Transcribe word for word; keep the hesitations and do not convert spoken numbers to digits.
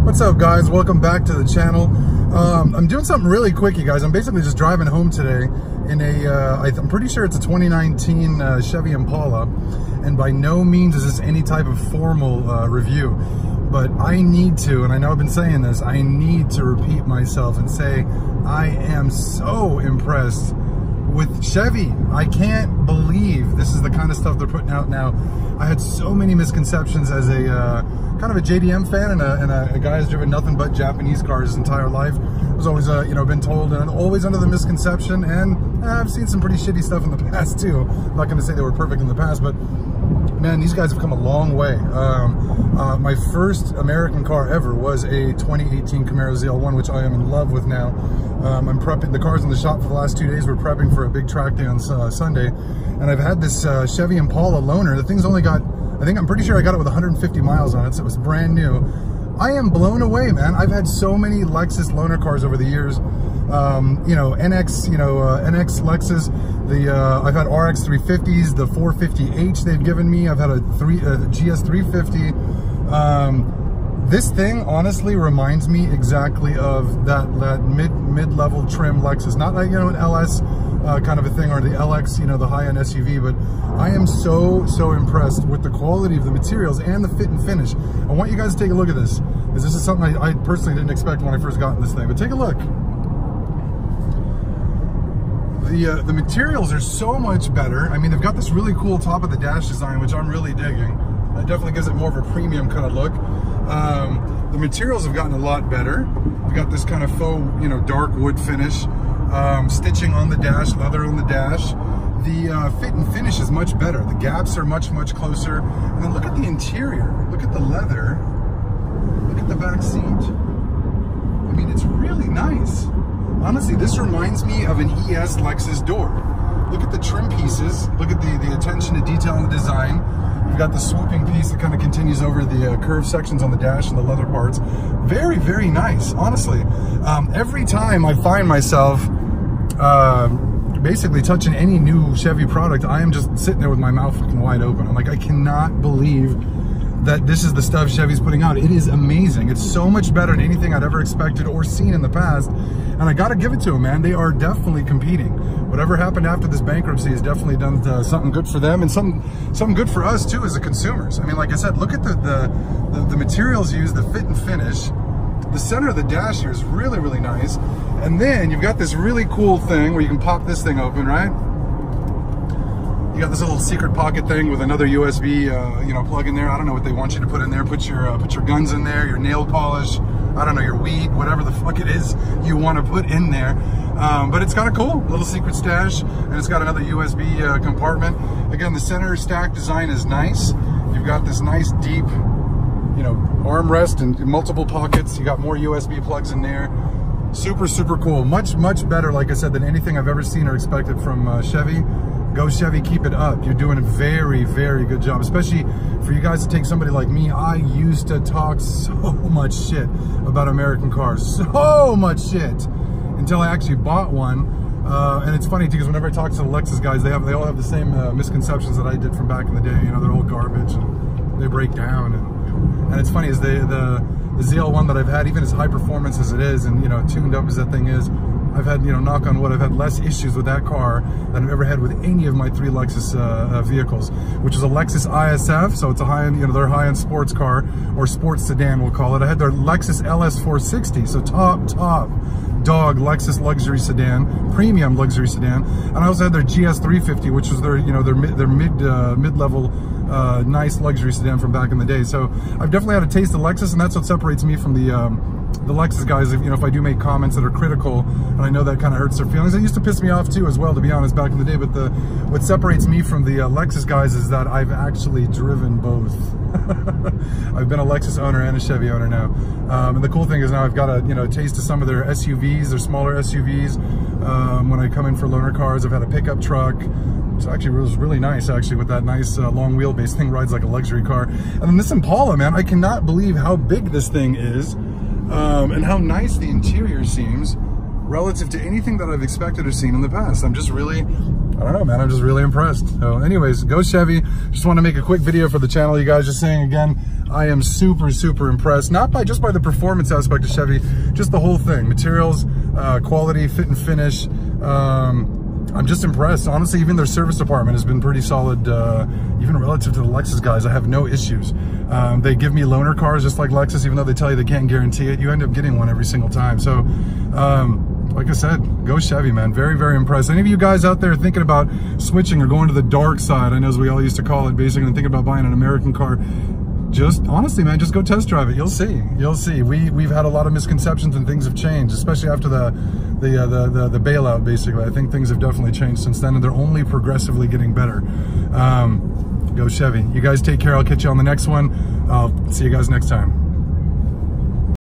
What's up, guys? Welcome back to the channel. Um, I'm doing something really quick, you guys. I'm basically just driving home today in a, uh, I'm pretty sure it's a twenty nineteen uh, Chevy Impala, and by no means is this any type of formal uh, review, but I need to, and I know I've been saying this, I need to repeat myself and say I am so impressed with Chevy. I can't believe this is the kind of stuff they're putting out now. I had so many misconceptions as a uh, kind of a J D M fan and, a, and a, a guy who's driven nothing but Japanese cars his entire life. I was always, uh, you know, been told and always under the misconception, and uh, I've seen some pretty shitty stuff in the past too. I'm not going to say they were perfect in the past, but man, these guys have come a long way. Um, uh, my first American car ever was a twenty eighteen Camaro Z L one, which I am in love with now. Um, I'm prepping, the car's in the shop for the last two days. We're prepping for a big track day on uh, Sunday. And I've had this uh, Chevy Impala loaner. The thing's only got, I think, I'm pretty sure I got it with one hundred fifty miles on it, so it was brand new. I am blown away, man. I've had so many Lexus loaner cars over the years. Um, you know, N X, you know, uh, N X Lexus. The uh, I've had R X three fifties, the four fifty H they've given me. I've had a three uh, G S three fifty. Um, this thing honestly reminds me exactly of that that mid mid level trim Lexus, not like, you know, an L S uh, kind of a thing, or the L X, you know, the high end S U V. But I am so so impressed with the quality of the materials and the fit and finish. I want you guys to take a look at this, because this is something I, I personally didn't expect when I first got in this thing. But take a look. The, uh, the materials are so much better. I mean, they've got this really cool top of the dash design, which I'm really digging. It definitely gives it more of a premium kind of look. Um, the materials have gotten a lot better. We've got this kind of faux, you know, dark wood finish. Um, stitching on the dash, leather on the dash. The uh, fit and finish is much better. The gaps are much, much closer. And then look at the interior. Look at the leather. Look at the back seat. I mean, it's really nice. Honestly, this reminds me of an E S Lexus door. Look at the trim pieces. Look at the, the attention to detail in the design. You've got the swooping piece that kind of continues over the uh, curved sections on the dash and the leather parts. Very, very nice, honestly. Um, every time I find myself uh, basically touching any new Chevy product, I am just sitting there with my mouth fucking wide open. I'm like, I cannot believe that this is the stuff Chevy's putting out. It is amazing. It's so much better than anything I'd ever expected or seen in the past. And I gotta give it to them, man. They are definitely competing. Whatever happened after this bankruptcy has definitely done uh, something good for them, and something something good for us too as the consumers. I mean, like I said, look at the, the, the, the materials used, the fit and finish. The center of the dash here is really, really nice. And then you've got this really cool thing where you can pop this thing open, right? You got this little secret pocket thing with another U S B, uh, you know, plug in there. I don't know what they want you to put in there. Put your uh, put your guns in there, your nail polish. I don't know, your weed, whatever the fuck it is you want to put in there. Um, but it's kind of cool, little secret stash, and it's got another U S B uh, compartment. Again, the center stack design is nice. You've got this nice deep, you know, armrest and multiple pockets. You got more U S B plugs in there. Super, super cool. Much, much better, like I said, than anything I've ever seen or expected from uh, Chevy. Go Chevy, keep it up. You're doing a very, very good job, especially for you guys to take somebody like me. I used to talk so much shit about American cars, so much shit, until I actually bought one. Uh, and it's funny too, because whenever I talk to the Lexus guys, they have they all have the same uh, misconceptions that I did from back in the day. You know, they're all garbage and they break down. And and it's funny, is the the the Z L one that I've had, even as high performance as it is, and you know, tuned up as that thing is, I've had, you know, knock on wood, I've had less issues with that car than I've ever had with any of my three Lexus uh, uh, vehicles, which is a Lexus I S F, so it's a high-end, you know, their high-end sports car, or sports sedan, we'll call it. I had their Lexus L S four sixty, so top, top dog Lexus luxury sedan, premium luxury sedan, and I also had their G S three fifty, which was their, you know, their mid, their mid, uh, mid-level, uh, nice luxury sedan from back in the day. So I've definitely had a taste of Lexus, and that's what separates me from the, um, the Lexus guys. If, you know, if I do make comments that are critical, and I know that kind of hurts their feelings. It used to piss me off too, as well, to be honest, back in the day. But the what separates me from the uh, Lexus guys is that I've actually driven both. I've been a Lexus owner and a Chevy owner now, um, and the cool thing is now I've got a, you know, taste of some of their S U Vs, their smaller S U Vs. Um, when I come in for loaner cars, I've had a pickup truck. It's actually, it was really nice, actually, with that nice uh, long wheelbase thing. Rides like a luxury car. And then this Impala, man, I cannot believe how big this thing is. Um, and how nice the interior seems relative to anything that I've expected or seen in the past. I'm just really, I don't know, man, I'm just really impressed. So anyways, go Chevy. Just want to make a quick video for the channel, you guys. Just saying again, I am super, super impressed. Not by just by the performance aspect of Chevy, just the whole thing. Materials, uh, quality, fit and finish. Um, I'm just impressed. Honestly, even their service department has been pretty solid, uh, even relative to the Lexus guys. I have no issues. Um, they give me loaner cars just like Lexus, even though they tell you they can't guarantee it. You end up getting one every single time. So, um, like I said, go Chevy, man. Very, very impressed. Any of you guys out there thinking about switching or going to the dark side, I know as we all used to call it, basically, and thinking about buying an American car, just honestly, man, just go test drive it. You'll see. You'll see. We we've had a lot of misconceptions and things have changed, especially after the the uh, the, the the bailout. Basically, I think things have definitely changed since then, and they're only progressively getting better. Um, go Chevy. You guys take care. I'll catch you on the next one. I'll see you guys next time.